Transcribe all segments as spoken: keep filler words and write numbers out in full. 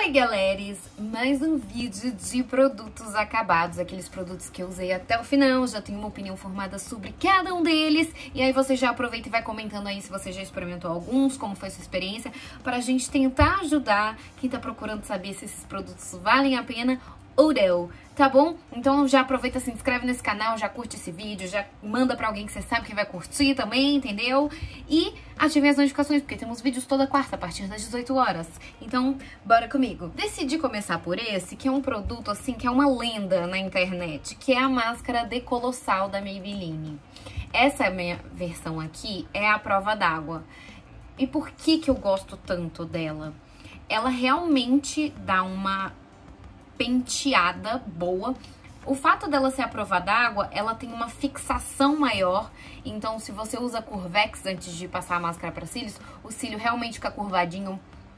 Oi, galeres! Mais um vídeo de produtos acabados, aqueles produtos que eu usei até o final, já tenho uma opinião formada sobre cada um deles, e aí você já aproveita e vai comentando aí se você já experimentou alguns, como foi sua experiência, para a gente tentar ajudar quem tá procurando saber se esses produtos valem a pena ou não, tá bom? Então já aproveita, se inscreve nesse canal, já curte esse vídeo, já manda pra alguém que você sabe que vai curtir também, entendeu? E ative as notificações, porque temos vídeos toda quarta, a partir das dezoito horas. Então, bora comigo. Decidi começar por esse, que é um produto, assim, que é uma lenda na internet, que é a máscara Decolossal da Maybelline. Essa é a minha versão aqui, é a prova d'água. E por que que eu gosto tanto dela? Ela realmente dá uma penteada boa. O fato dela ser a prova d'água, ela tem uma fixação maior. Então, se você usa Curvex antes de passar a máscara para cílios, o cílio realmente fica curvadinho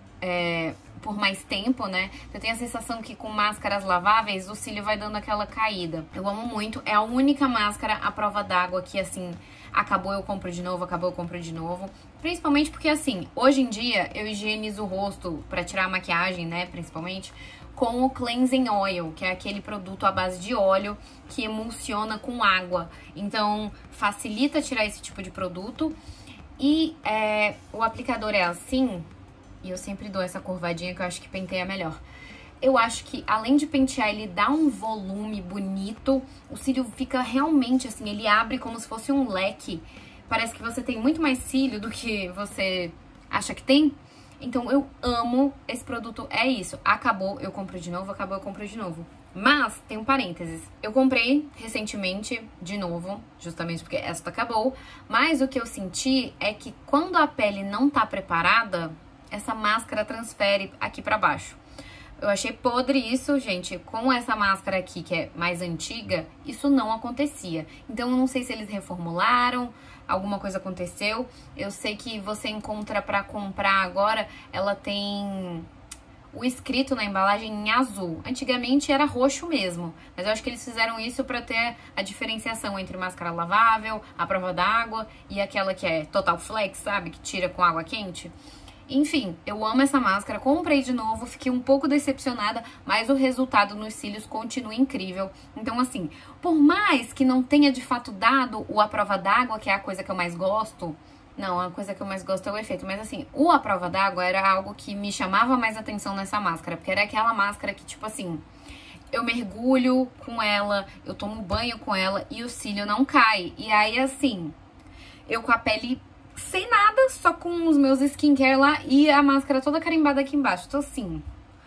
é, por mais tempo, né? Eu tenho a sensação que com máscaras laváveis, o cílio vai dando aquela caída. Eu amo muito. É a única máscara à prova d'água que, assim, acabou, eu compro de novo, acabou, eu compro de novo. Principalmente porque, assim, hoje em dia, eu higienizo o rosto pra tirar a maquiagem, né, principalmente, com o Cleansing Oil, que é aquele produto à base de óleo que emulsiona com água. Então, facilita tirar esse tipo de produto. E é, o aplicador é assim, e eu sempre dou essa curvadinha que eu acho que penteia melhor. Eu acho que, além de pentear, ele dá um volume bonito. O cílio fica realmente assim, ele abre como se fosse um leque. Parece que você tem muito mais cílio do que você acha que tem. Então, eu amo esse produto, é isso. Acabou, eu compro de novo, acabou, eu compro de novo. Mas, tem um parênteses. Eu comprei recentemente, de novo, justamente porque esta acabou. Mas o que eu senti é que quando a pele não tá preparada, essa máscara transfere aqui pra baixo. Eu achei podre isso, gente. Com essa máscara aqui, que é mais antiga, isso não acontecia. Então, eu não sei se eles reformularam, alguma coisa aconteceu. Eu sei que você encontra pra comprar agora, ela tem o escrito na embalagem em azul. Antigamente era roxo mesmo, mas eu acho que eles fizeram isso pra ter a diferenciação entre máscara lavável, a prova d'água e aquela que é Total Flex, sabe? Que tira com água quente. Enfim, eu amo essa máscara, comprei de novo, fiquei um pouco decepcionada, mas o resultado nos cílios continua incrível. Então, assim, por mais que não tenha de fato dado o à prova d'água, que é a coisa que eu mais gosto, não, a coisa que eu mais gosto é o efeito, mas assim, o à prova d'água era algo que me chamava mais atenção nessa máscara, porque era aquela máscara que, tipo assim, eu mergulho com ela, eu tomo banho com ela e o cílio não cai. E aí, assim, eu com a pele sem nada, só com os meus skincare lá e a máscara toda carimbada aqui embaixo. Então, assim,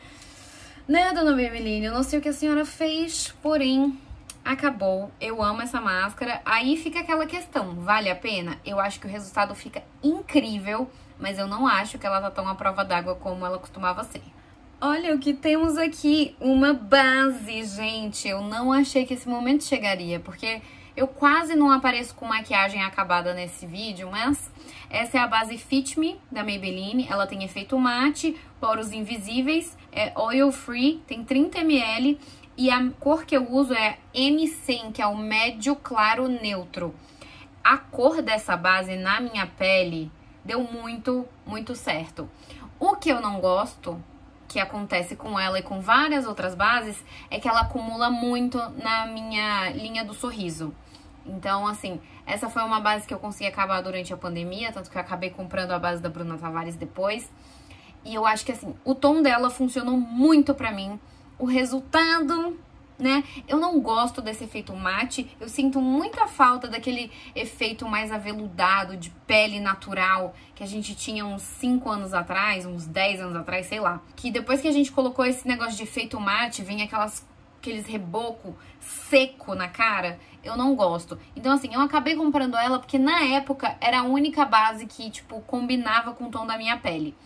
né, dona Maybelline, eu não sei o que a senhora fez, porém, acabou. Eu amo essa máscara. Aí fica aquela questão, vale a pena? Eu acho que o resultado fica incrível, mas eu não acho que ela tá tão à prova d'água como ela costumava ser. Olha o que temos aqui, uma base, gente. Eu não achei que esse momento chegaria, porque eu quase não apareço com maquiagem acabada nesse vídeo, mas essa é a base Fit Me, da Maybelline. Ela tem efeito mate, poros invisíveis, é oil free, tem trinta mililitros e a cor que eu uso é M cem, que é o médio claro neutro. A cor dessa base na minha pele deu muito, muito certo. O que eu não gosto, que acontece com ela e com várias outras bases, é que ela acumula muito na minha linha do sorriso. Então, assim, essa foi uma base que eu consegui acabar durante a pandemia, tanto que eu acabei comprando a base da Bruna Tavares depois. E eu acho que, assim, o tom dela funcionou muito pra mim. O resultado, né? Eu não gosto desse efeito mate. Eu sinto muita falta daquele efeito mais aveludado, de pele natural, que a gente tinha uns cinco anos atrás, uns dez anos atrás, sei lá. Que depois que a gente colocou esse negócio de efeito mate, vem aquelas... aqueles reboco seco na cara, eu não gosto. Então, assim, eu acabei comprando ela porque na época era a única base que, tipo, combinava com o tom da minha pele.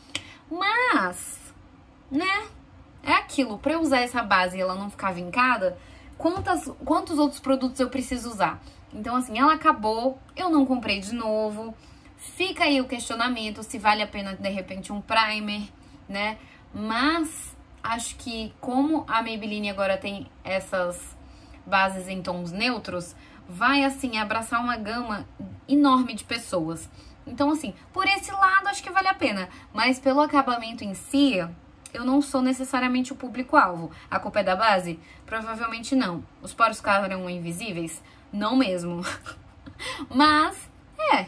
Mas, né, é aquilo, pra eu usar essa base e ela não ficar vincada, quantas, quantos outros produtos eu preciso usar? Então, assim, ela acabou, eu não comprei de novo. Fica aí o questionamento se vale a pena, de repente, um primer, né? Mas acho que como a Maybelline agora tem essas bases em tons neutros, vai, assim, abraçar uma gama enorme de pessoas. Então, assim, por esse lado, acho que vale a pena. Mas pelo acabamento em si, eu não sou necessariamente o público-alvo. A culpa é da base? Provavelmente não. Os poros ficaram invisíveis? Não mesmo. Mas, é,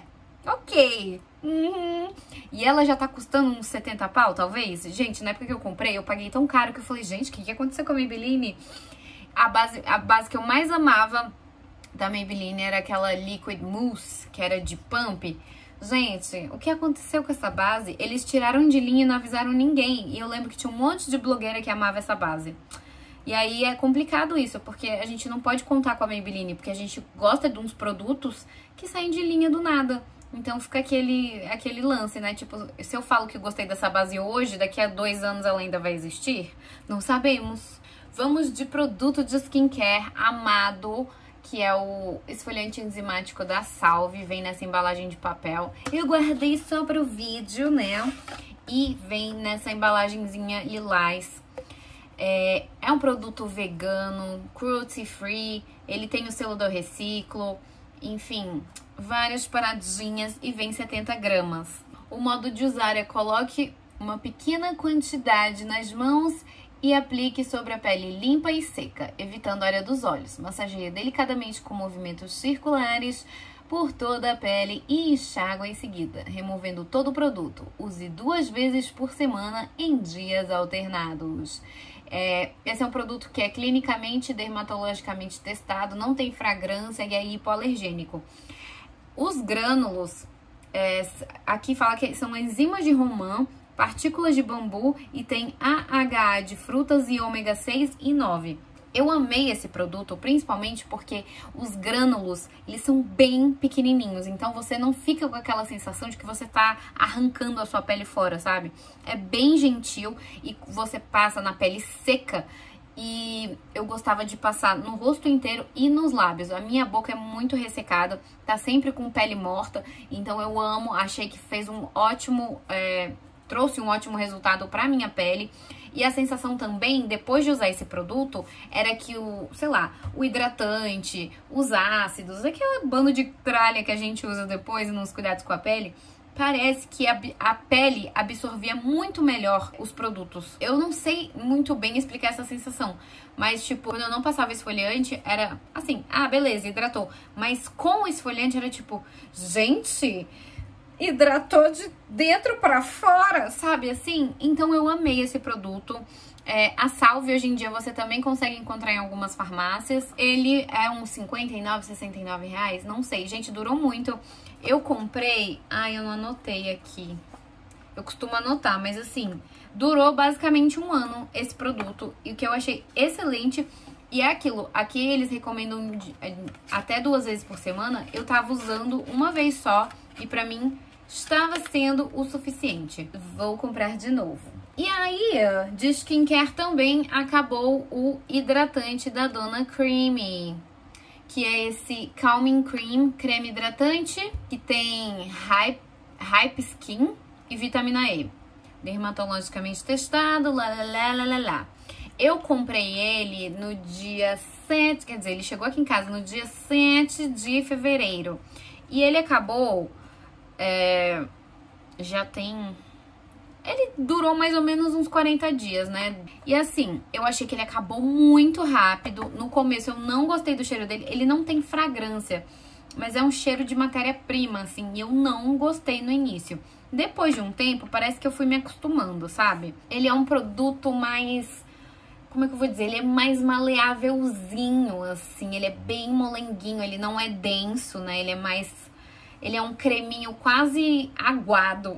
ok. Uhum. E ela já tá custando uns setenta pau, talvez? Gente, na época que eu comprei, eu paguei tão caro que eu falei, gente, o que, que aconteceu com a Maybelline? A base, a base que eu mais amava da Maybelline era aquela Liquid Mousse, que era de pump. Gente, o que aconteceu com essa base? Eles tiraram de linha e não avisaram ninguém. E eu lembro que tinha um monte de blogueira que amava essa base. E aí é complicado isso, porque a gente não pode contar com a Maybelline, porque a gente gosta de uns produtos que saem de linha do nada. Então fica aquele, aquele lance, né? Tipo, se eu falo que gostei dessa base hoje, daqui a dois anos ela ainda vai existir? Não sabemos. Vamos de produto de skincare amado, que é o esfoliante enzimático da Salve. Vem nessa embalagem de papel. Eu guardei só para o vídeo, né? E vem nessa embalagenzinha lilás. É, é um produto vegano, cruelty free. Ele tem o selo do Reciclo. Enfim, várias paradinhas e vem setenta gramas. O modo de usar é: coloque uma pequena quantidade nas mãos e aplique sobre a pele limpa e seca, evitando a área dos olhos. Massageie delicadamente com movimentos circulares por toda a pele e enxágue em seguida, removendo todo o produto. Use duas vezes por semana em dias alternados. É, esse é um produto que é clinicamente e dermatologicamente testado, não tem fragrância e é hipoalergênico. Os grânulos, é, aqui fala que são enzimas de romã, partículas de bambu e tem A H A de frutas e ômega seis e nove. Eu amei esse produto, principalmente porque os grânulos, eles são bem pequenininhos, então você não fica com aquela sensação de que você tá arrancando a sua pele fora, sabe? É bem gentil e você passa na pele seca. E eu gostava de passar no rosto inteiro e nos lábios. A minha boca é muito ressecada, tá sempre com pele morta, então eu amo, achei que fez um ótimo, é, trouxe um ótimo resultado pra minha pele. E a sensação também, depois de usar esse produto, era que o, sei lá, o hidratante, os ácidos, aquele bando de tralha que a gente usa depois nos cuidados com a pele, parece que a, a pele absorvia muito melhor os produtos. Eu não sei muito bem explicar essa sensação, mas tipo, quando eu não passava esfoliante, era assim, ah, beleza, hidratou. Mas com o esfoliante era tipo, gente, hidratou de dentro pra fora, sabe assim? Então eu amei esse produto. É, a Salve hoje em dia você também consegue encontrar em algumas farmácias. Ele é uns cinquenta e nove, sessenta e nove reais, não sei. Gente, durou muito. Eu comprei... Ai, eu não anotei aqui. Eu costumo anotar, mas assim, durou basicamente um ano esse produto. E o que eu achei excelente... E é aquilo, aqui eles recomendam até duas vezes por semana. Eu tava usando uma vez só e pra mim estava sendo o suficiente. Vou comprar de novo. E aí, de skincare também acabou o hidratante da Dona Creamy, que é esse Calming Cream, creme hidratante, que tem Hype, Hype Skin e vitamina E. Dermatologicamente testado, lá, lá, lá, lá, lá, lá. Eu comprei ele no dia sete, quer dizer, ele chegou aqui em casa no dia sete de fevereiro. E ele acabou, é, já tem... Ele durou mais ou menos uns quarenta dias, né? E assim, eu achei que ele acabou muito rápido. No começo eu não gostei do cheiro dele. Ele não tem fragrância, mas é um cheiro de matéria-prima, assim. E eu não gostei no início. Depois de um tempo, parece que eu fui me acostumando, sabe? Ele é um produto mais... Como é que eu vou dizer? Ele é mais maleávelzinho, assim. Ele é bem molenguinho, ele não é denso, né? Ele é mais... Ele é um creminho quase aguado.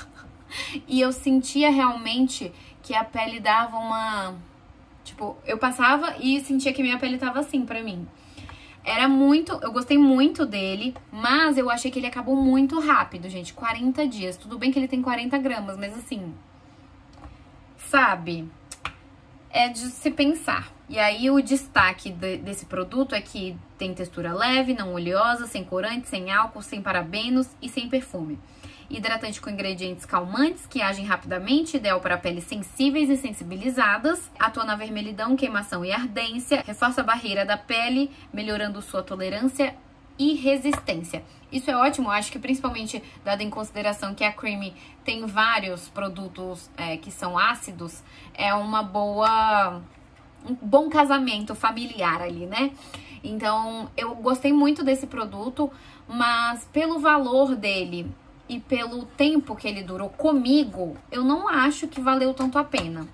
E eu sentia realmente que a pele dava uma... Tipo, eu passava e sentia que minha pele tava assim pra mim. Era muito... Eu gostei muito dele, mas eu achei que ele acabou muito rápido, gente. quarenta dias. Tudo bem que ele tem quarenta gramas, mas assim... Sabe? É de se pensar. E aí o destaque de, desse produto é que tem textura leve, não oleosa, sem corante, sem álcool, sem parabenos e sem perfume. Hidratante com ingredientes calmantes que agem rapidamente, ideal para peles sensíveis e sensibilizadas. Atua na vermelhidão, queimação e ardência. Reforça a barreira da pele, melhorando sua tolerância e resistência. Isso é ótimo, eu acho que principalmente dado em consideração que a Creamy tem vários produtos é, que são ácidos, é uma boa... um bom casamento familiar ali, né? Então, eu gostei muito desse produto, mas pelo valor dele e pelo tempo que ele durou comigo, eu não acho que valeu tanto a pena.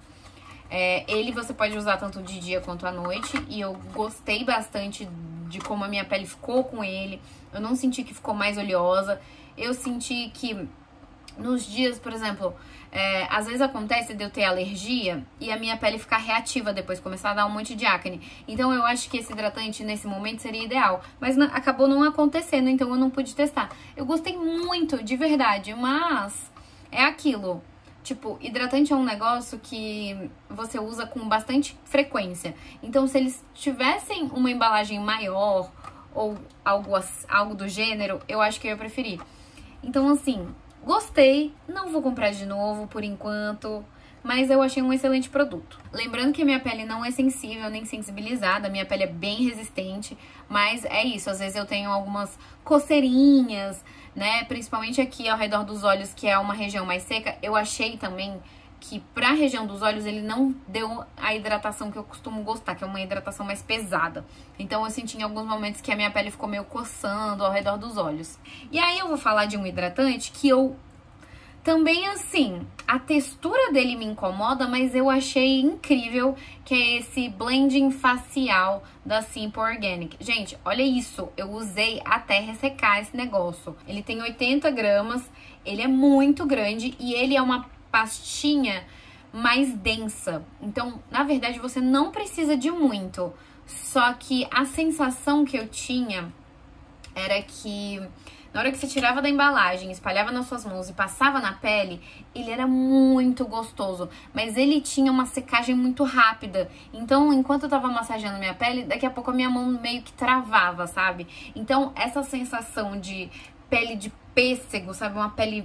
É, ele você pode usar tanto de dia quanto à noite, e eu gostei bastante de como a minha pele ficou com ele. Eu não senti que ficou mais oleosa. Eu senti que nos dias, por exemplo, é, às vezes acontece de eu ter alergia e a minha pele ficar reativa depois, começar a dar um monte de acne. Então eu acho que esse hidratante nesse momento seria ideal, mas não, acabou não acontecendo, então eu não pude testar. Eu gostei muito, de verdade, mas é aquilo. Tipo, hidratante é um negócio que você usa com bastante frequência. Então, se eles tivessem uma embalagem maior ou algo, algo do gênero, eu acho que eu ia preferir. Então, assim, gostei. Não vou comprar de novo por enquanto, mas eu achei um excelente produto. Lembrando que a minha pele não é sensível nem sensibilizada, a minha pele é bem resistente, mas é isso, às vezes eu tenho algumas coceirinhas, né, principalmente aqui ao redor dos olhos, que é uma região mais seca. Eu achei também que pra região dos olhos ele não deu a hidratação que eu costumo gostar, que é uma hidratação mais pesada. Então eu senti em alguns momentos que a minha pele ficou meio coçando ao redor dos olhos. E aí eu vou falar de um hidratante que eu também, assim, a textura dele me incomoda, mas eu achei incrível, que é esse blending facial da Simple Organic. Gente, olha isso, eu usei até ressecar esse negócio. Ele tem oitenta gramas, ele é muito grande e ele é uma pastinha mais densa. Então, na verdade, você não precisa de muito. Só que a sensação que eu tinha era que na hora que você tirava da embalagem, espalhava nas suas mãos e passava na pele, ele era muito gostoso, mas ele tinha uma secagem muito rápida. Então, enquanto eu tava massageando minha pele, daqui a pouco a minha mão meio que travava, sabe? Então, essa sensação de pele de pêssego, sabe? Uma pele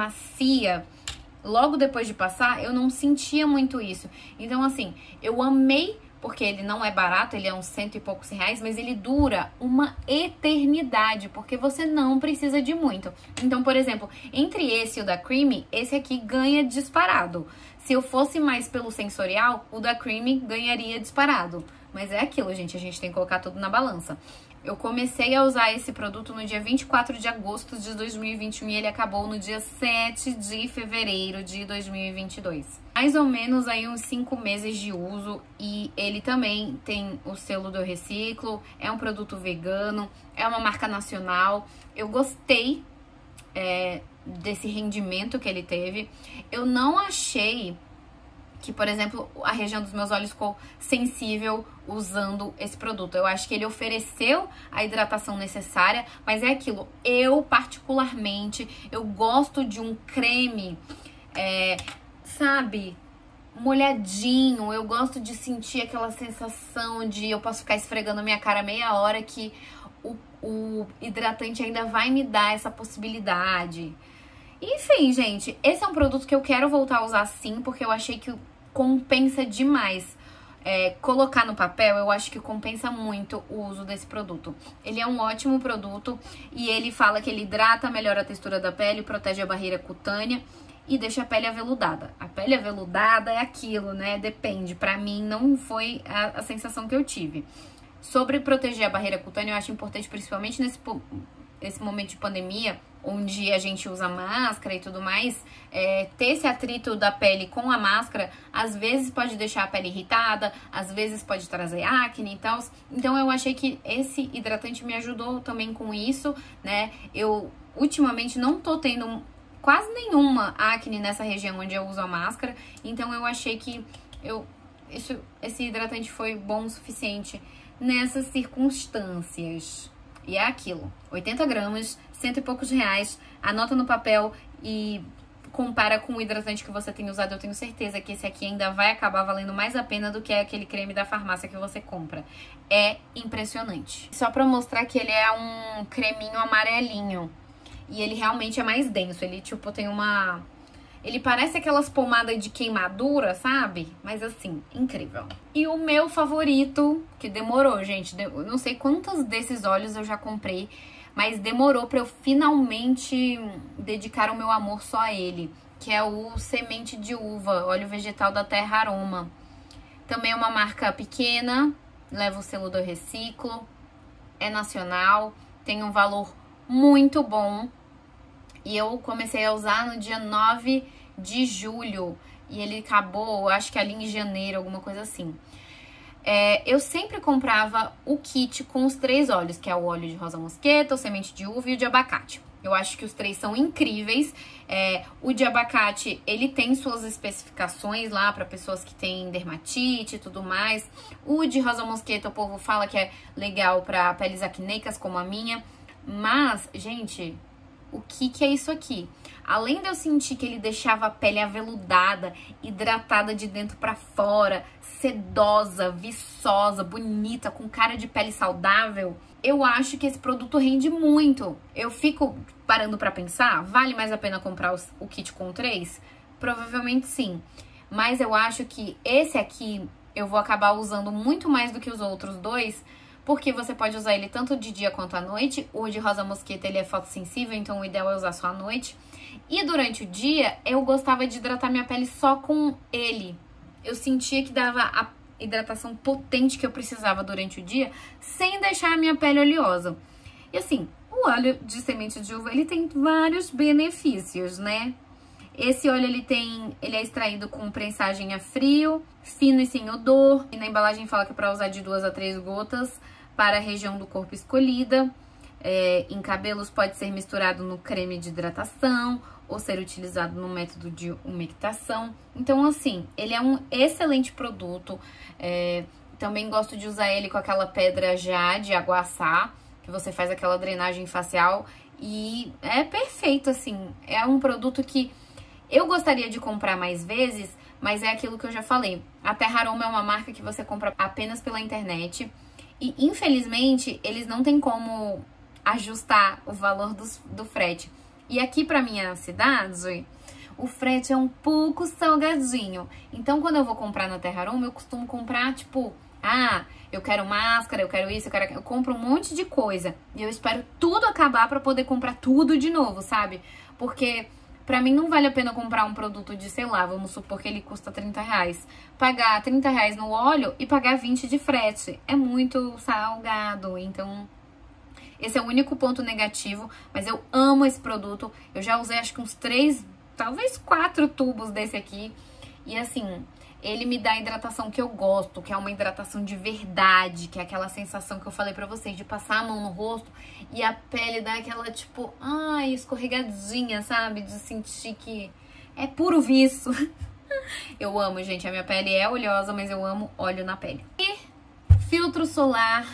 macia, logo depois de passar, eu não sentia muito isso. Então, assim, eu amei, porque ele não é barato, ele é uns cento e poucos reais, mas ele dura uma eternidade, porque você não precisa de muito. Então, por exemplo, entre esse e o da Creamy, esse aqui ganha disparado. Se eu fosse mais pelo sensorial, o da Creamy ganharia disparado. Mas é aquilo, gente, a gente tem que colocar tudo na balança. Eu comecei a usar esse produto no dia vinte e quatro de agosto de dois mil e vinte e um e ele acabou no dia sete de fevereiro de dois mil e vinte e dois. Mais ou menos aí uns cinco meses de uso, e ele também tem o selo do Eu Reciclo, é um produto vegano, é uma marca nacional. Eu gostei é, desse rendimento que ele teve. Eu não achei que, por exemplo, a região dos meus olhos ficou sensível usando esse produto. Eu acho que ele ofereceu a hidratação necessária, mas é aquilo, eu particularmente, eu gosto de um creme, é, sabe, molhadinho. Eu gosto de sentir aquela sensação de eu posso ficar esfregando a minha cara meia hora, que o, o hidratante ainda vai me dar essa possibilidade. Enfim, gente, esse é um produto que eu quero voltar a usar sim, porque eu achei que compensa demais. É, colocar no papel, eu acho que compensa muito o uso desse produto. Ele é um ótimo produto e ele fala que ele hidrata, melhora a textura da pele, protege a barreira cutânea e deixa a pele aveludada. A pele aveludada é aquilo, né? Depende. Pra mim, não foi a, a sensação que eu tive. Sobre proteger a barreira cutânea, eu acho importante, principalmente nesse esse momento de pandemia, onde a gente usa máscara e tudo mais, é, ter esse atrito da pele com a máscara, às vezes pode deixar a pele irritada, às vezes pode trazer acne e tal. Então eu achei que esse hidratante me ajudou também com isso, né? Eu ultimamente não tô tendo quase nenhuma acne nessa região onde eu uso a máscara, então eu achei que eu, isso, esse hidratante foi bom o suficiente nessas circunstâncias. E é aquilo, oitenta gramas, cento e poucos reais, anota no papel e compara com o hidratante que você tem usado. Eu tenho certeza que esse aqui ainda vai acabar valendo mais a pena do que aquele creme da farmácia que você compra. É impressionante. Só pra mostrar que ele é um creminho amarelinho e ele realmente é mais denso, ele tipo tem uma... Ele parece aquelas pomadas de queimadura, sabe? Mas assim, incrível. E o meu favorito, que demorou, gente. Eu não sei quantos desses óleos eu já comprei, mas demorou pra eu finalmente dedicar o meu amor só a ele. Que é o Semente de Uva, óleo vegetal da Terra Aroma. Também é uma marca pequena, leva o selo do Reciclo, é nacional, tem um valor muito bom. E eu comecei a usar no dia nove de julho. E ele acabou, acho que ali em janeiro, alguma coisa assim. É, eu sempre comprava o kit com os três óleos, que é o óleo de rosa mosqueta, o semente de uva e o de abacate. Eu acho que os três são incríveis. É, o de abacate, ele tem suas especificações lá para pessoas que têm dermatite e tudo mais. O de rosa mosqueta, o povo fala que é legal para peles acneicas como a minha. Mas, gente, o que que é isso aqui? Além de eu sentir que ele deixava a pele aveludada, hidratada de dentro pra fora, sedosa, viçosa, bonita, com cara de pele saudável, eu acho que esse produto rende muito. Eu fico parando pra pensar, vale mais a pena comprar os, o kit com três? Provavelmente sim. Mas eu acho que esse aqui eu vou acabar usando muito mais do que os outros dois, porque você pode usar ele tanto de dia quanto à noite. O de rosa mosqueta, ele é fotossensível, então o ideal é usar só à noite. E durante o dia, eu gostava de hidratar minha pele só com ele. Eu sentia que dava a hidratação potente que eu precisava durante o dia, sem deixar a minha pele oleosa. E assim, o óleo de semente de uva, ele tem vários benefícios, né? Esse óleo, ele tem, ele é extraído com prensagem a frio, fino e sem odor. E na embalagem fala que é para usar de duas a três gotas para a região do corpo escolhida. É, em cabelos pode ser misturado no creme de hidratação ou ser utilizado no método de umectação. Então, assim, ele é um excelente produto. É, também gosto de usar ele com aquela pedra jade, aguaçá, que você faz aquela drenagem facial. E é perfeito, assim. É um produto que eu gostaria de comprar mais vezes, mas é aquilo que eu já falei. A Terra Aroma é uma marca que você compra apenas pela internet. E, infelizmente, eles não têm como ajustar o valor do, do frete. E aqui pra minha cidade, o frete é um pouco salgadinho. Então, quando eu vou comprar na Terra Aroma, eu costumo comprar, tipo, ah, eu quero máscara, eu quero isso, eu quero... Eu compro um monte de coisa. E eu espero tudo acabar pra poder comprar tudo de novo, sabe? Porque pra mim não vale a pena comprar um produto de, sei lá, vamos supor que ele custa trinta reais. Pagar trinta reais no óleo e pagar vinte de frete. É muito salgado, então... Esse é o único ponto negativo, mas eu amo esse produto. Eu já usei acho que uns três, talvez quatro tubos desse aqui. E assim, ele me dá a hidratação que eu gosto, que é uma hidratação de verdade, que é aquela sensação que eu falei pra vocês, de passar a mão no rosto e a pele dá aquela tipo, ai, escorregadinha, sabe? De sentir que é puro viço. Eu amo, gente, a minha pele é oleosa, mas eu amo óleo na pele. E filtro solar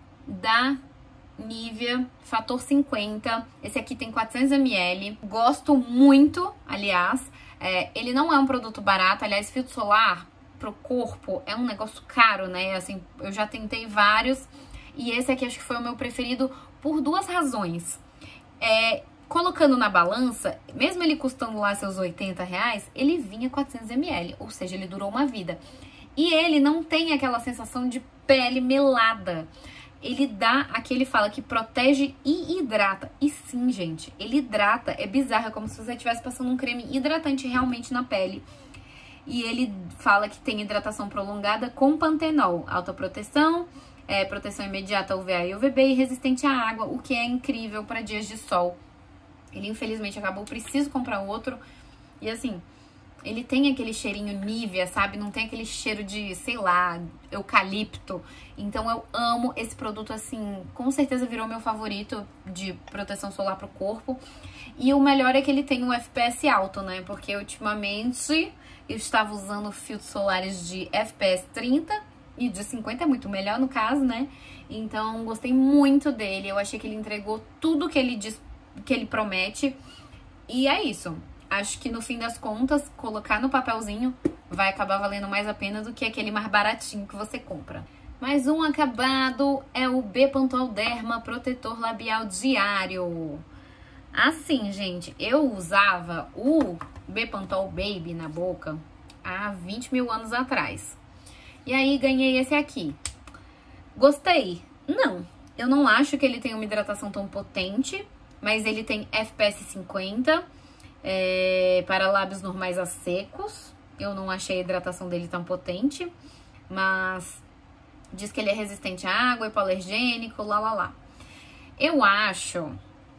da Nivea, fator cinquenta, esse aqui tem quatrocentos mililitros, gosto muito, aliás, é, ele não é um produto barato, aliás, filtro solar pro corpo é um negócio caro, né, assim, eu já tentei vários, e esse aqui acho que foi o meu preferido por duas razões. É, colocando na balança, mesmo ele custando lá seus oitenta reais, ele vinha quatrocentos mililitros, ou seja, ele durou uma vida, e ele não tem aquela sensação de pele melada. Ele dá, aqui ele fala que protege e hidrata. E sim, gente, ele hidrata, é bizarro, é como se você estivesse passando um creme hidratante realmente na pele. E ele fala que tem hidratação prolongada com pantenol, alta proteção, é, proteção imediata U V A e U V B e resistente à água, o que é incrível para dias de sol. Ele infelizmente acabou, preciso comprar outro. E assim, ele tem aquele cheirinho Nivea, sabe? Não tem aquele cheiro de, sei lá, eucalipto. Então eu amo esse produto, assim, com certeza virou meu favorito de proteção solar pro corpo. E o melhor é que ele tem um F P S alto, né? Porque ultimamente eu estava usando filtros solares de F P S trinta e de cinquenta é muito melhor no caso, né? Então gostei muito dele, eu achei que ele entregou tudo que ele diz, que ele promete. E é isso. Acho que no fim das contas, colocar no papelzinho vai acabar valendo mais a pena do que aquele mais baratinho que você compra. Mais um acabado é o Bepantol Derma Protetor Labial Diário. Assim, gente, eu usava o Bepantol Baby na boca há vinte mil anos atrás. E aí ganhei esse aqui. Gostei? Não. Eu não acho que ele tem uma hidratação tão potente, mas ele tem F P S cinquenta é, para lábios normais a secos. Eu não achei a hidratação dele tão potente, mas diz que ele é resistente à água, hipoalergênico, lá, lá, lá. Eu acho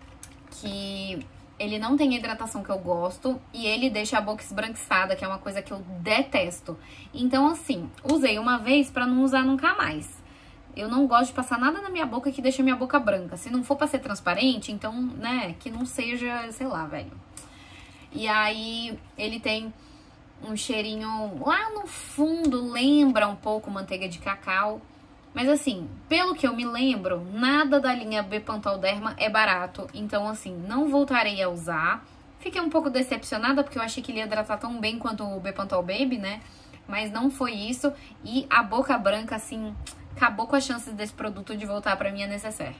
que ele não tem a hidratação que eu gosto e ele deixa a boca esbranquiçada, que é uma coisa que eu detesto. Então, assim, usei uma vez pra não usar nunca mais. Eu não gosto de passar nada na minha boca que deixa minha boca branca. Se não for pra ser transparente, então, né, que não seja, sei lá, velho. E aí, ele tem um cheirinho lá no fundo, lembra um pouco manteiga de cacau. Mas assim, pelo que eu me lembro, nada da linha Bepantol Derma é barato. Então assim, não voltarei a usar. Fiquei um pouco decepcionada porque eu achei que ele ia hidratar tão bem quanto o Bepantol Baby, né? Mas não foi isso. E a boca branca, assim, acabou com as chances desse produto de voltar pra minha necessaire.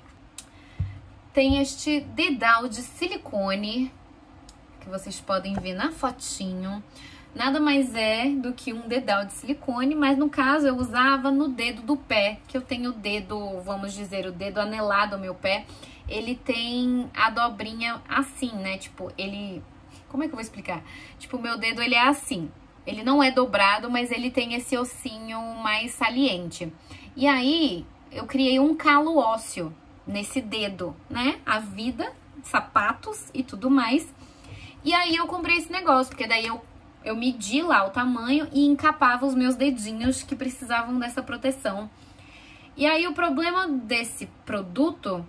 Tem este dedal de silicone, que vocês podem ver na fotinho. Nada mais é do que um dedal de silicone, mas no caso eu usava no dedo do pé, que eu tenho o dedo, vamos dizer, o dedo anelado ao meu pé. Ele tem a dobrinha assim, né? Tipo, ele... Como é que eu vou explicar? Tipo, o meu dedo, ele é assim. Ele não é dobrado, mas ele tem esse ossinho mais saliente. E aí, eu criei um calo ósseo nesse dedo, né? A vida, sapatos e tudo mais. E aí, eu comprei esse negócio, porque daí eu Eu medi lá o tamanho e encapava os meus dedinhos que precisavam dessa proteção. E aí o problema desse produto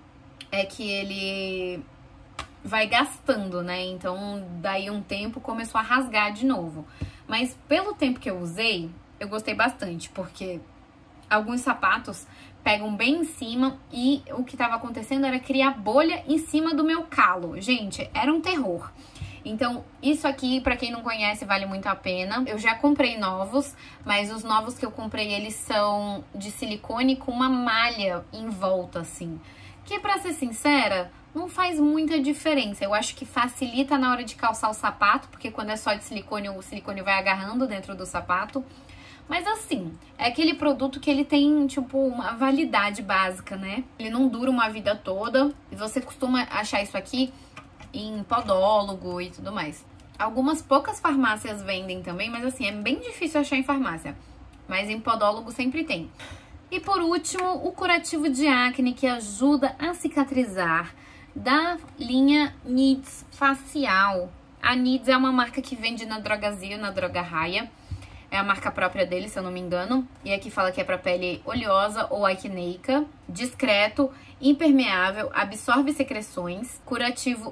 é que ele vai gastando, né? Então daí um tempo começou a rasgar de novo. Mas pelo tempo que eu usei, eu gostei bastante, porque alguns sapatos pegam bem em cima e o que tava acontecendo era criar bolha em cima do meu calo. Gente, era um terror. Então, isso aqui, pra quem não conhece, vale muito a pena. Eu já comprei novos, mas os novos que eu comprei, eles são de silicone com uma malha em volta, assim. Que, pra ser sincera, não faz muita diferença. Eu acho que facilita na hora de calçar o sapato, porque quando é só de silicone, o silicone vai agarrando dentro do sapato. Mas assim, é aquele produto que ele tem, tipo, uma validade básica, né? Ele não dura uma vida toda. E você costuma achar isso aqui em podólogo e tudo mais. Algumas poucas farmácias vendem também, mas assim, é bem difícil achar em farmácia. Mas em podólogo sempre tem. E por último, o curativo de acne que ajuda a cicatrizar, da linha Needs Facial. A Needs é uma marca que vende na Drogazil, na Droga Raia. É a marca própria dele, se eu não me engano. E aqui fala que é para pele oleosa ou acneica, discreto, impermeável, absorve secreções, curativo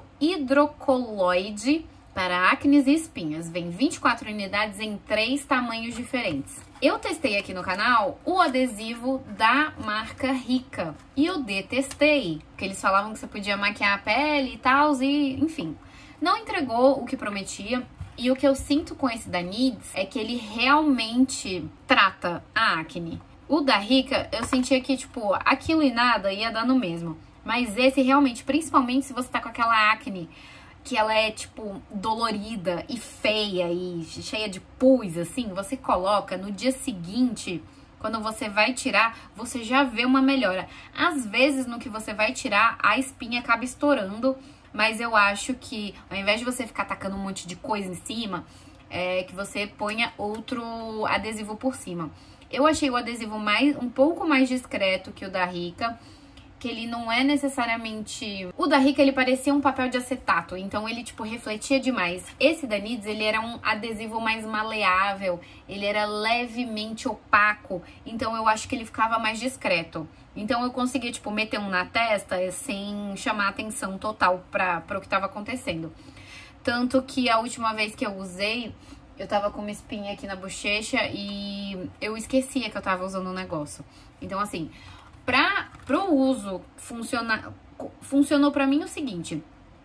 hidrocoloide para acnes e espinhas. Vem vinte e quatro unidades em três tamanhos diferentes. Eu testei aqui no canal o adesivo da marca Rica e eu detestei, porque eles falavam que você podia maquiar a pele e tal, e enfim, não entregou o que prometia. E o que eu sinto com esse da Needs é que ele realmente trata a acne. O da Rica, eu sentia que, tipo, aquilo e nada ia dar no mesmo. Mas esse realmente, principalmente se você tá com aquela acne que ela é, tipo, dolorida e feia e cheia de pus, assim, você coloca no dia seguinte, quando você vai tirar, você já vê uma melhora. Às vezes, no que você vai tirar, a espinha acaba estourando. Mas eu acho que, ao invés de você ficar tacando um monte de coisa em cima, é que você ponha outro adesivo por cima. Eu achei o adesivo mais, um pouco mais discreto que o da Rica, que ele não é necessariamente... O da Rica, ele parecia um papel de acetato, então ele, tipo, refletia demais. Esse da Needs, ele era um adesivo mais maleável, ele era levemente opaco, então eu acho que ele ficava mais discreto. Então eu conseguia, tipo, meter um na testa sem chamar atenção total pra, pra o que tava acontecendo. Tanto que a última vez que eu usei, eu tava com uma espinha aqui na bochecha e eu esquecia que eu tava usando o negócio. Então, assim, pra, pro uso funcionar, funcionou pra mim o seguinte: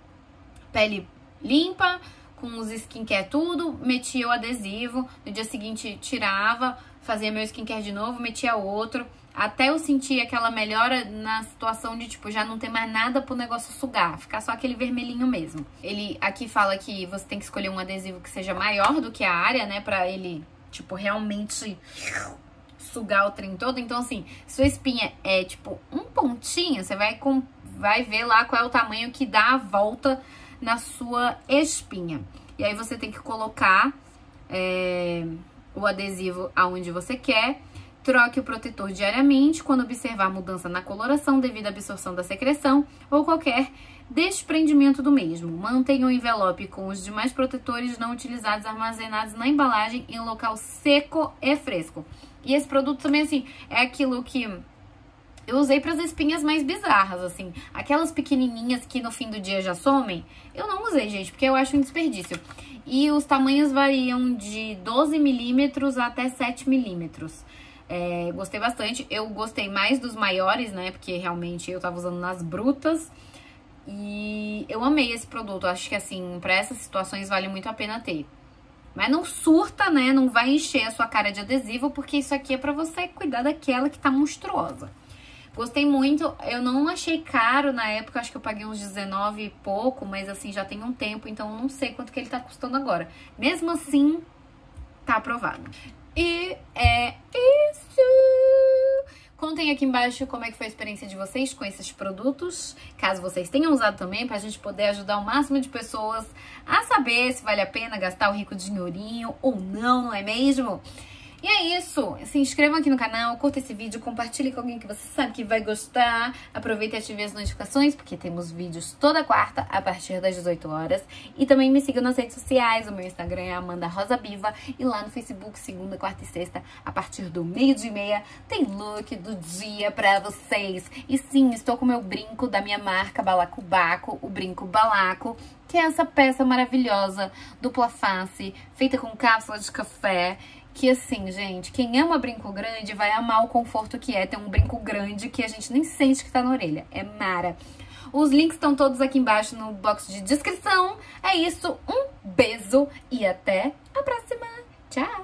pele limpa, com os skincare tudo, metia o adesivo, no dia seguinte tirava, fazia meu skincare de novo, metia outro. até eu sentir aquela melhora na situação de, tipo, já não ter mais nada pro negócio sugar, ficar só aquele vermelhinho mesmo. Ele aqui fala que você tem que escolher um adesivo que seja maior do que a área, né, pra ele, tipo, realmente sugar o trem todo. Então, assim, sua espinha é, tipo, um pontinho, você vai, com, vai ver lá qual é o tamanho que dá a volta na sua espinha. E aí você tem que colocar é, o adesivo aonde você quer. Troque o protetor diariamente quando observar mudança na coloração devido à absorção da secreção ou qualquer desprendimento do mesmo. Mantenha o envelope com os demais protetores não utilizados armazenados na embalagem em local seco e fresco. E esse produto também, assim, é aquilo que eu usei para as espinhas mais bizarras, assim. Aquelas pequenininhas que no fim do dia já somem, eu não usei, gente, porque eu acho um desperdício. E os tamanhos variam de doze milímetros até sete milímetros. É, gostei bastante. Eu gostei mais dos maiores, né? Porque realmente eu tava usando nas brutas. E eu amei esse produto. Acho que, assim, pra essas situações vale muito a pena ter. Mas não surta, né? Não vai encher a sua cara de adesivo, porque isso aqui é pra você cuidar daquela que tá monstruosa. Gostei muito. Eu não achei caro na época. Acho que eu paguei uns dezenove e pouco. Mas, assim, já tem um tempo. Então, eu não sei quanto que ele tá custando agora. Mesmo assim, tá aprovado. E é isso! Contem aqui embaixo como é que foi a experiência de vocês com esses produtos, caso vocês tenham usado também, pra gente poder ajudar o máximo de pessoas a saber se vale a pena gastar o rico dinheirinho ou não, não é mesmo? E é isso, se inscrevam aqui no canal, curta esse vídeo, compartilhe com alguém que você sabe que vai gostar. Aproveite e ative as notificações, porque temos vídeos toda quarta, a partir das dezoito horas. E também me sigam nas redes sociais, o meu Instagram é Amanda Rosa Biva. E lá no Facebook, segunda, quarta e sexta, a partir do meio-dia e meia, tem look do dia pra vocês. E sim, estou com o meu brinco da minha marca Balacobaco, o brinco Balaco, que é essa peça maravilhosa, dupla face, feita com cápsula de café. Que assim, gente, quem ama brinco grande vai amar o conforto que é ter um brinco grande que a gente nem sente que tá na orelha. É mara. Os links estão todos aqui embaixo no box de descrição. É isso, um beijo e até a próxima. Tchau!